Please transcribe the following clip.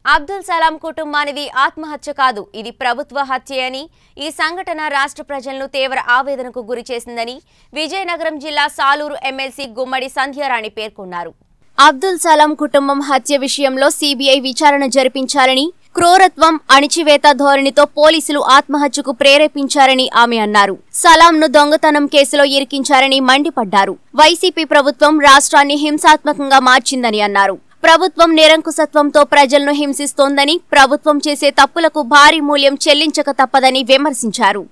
అబ్దుల్ సలాం కుటుంబానిది ఆత్మహత్య కాదు, ఇది ప్రభుత్వ హత్య అని, ఈ సంఘటన రాష్ట్ర ప్రజలను తీవ్ర ఆవేదనకు గురి చేసిందని విజయనగరం జిల్లా సాలూరు ఎమ్మెల్సీ గుమ్మడి సంధ్యారాణి పేర్కొన్నారు. అబ్దుల్ సలాం కుటుంబం హత్య విషయంలో సిబిఐ విచారణ జరిపించాలని, క్రూరత్వం, అణిచివేత ధోరణితో పోలీసులు ఆత్మహత్యకు ప్రేరేపించారని ఆమె అన్నారు. సలాంను దొంగతనం కేసులో ఇరికించారని మండిపడ్డారు. వైసీపీ ప్రభుత్వం రాష్ట్రాన్ని హింసాత్మకంగా మార్చిందని అన్నారు. ప్రభుత్వం నిరంకుశత్వంతో ప్రజలను హింసిస్తోందని, ప్రభుత్వం చేసే తప్పులకు భారీ మూల్యం చెల్లించక తప్పదని విమర్శించారు.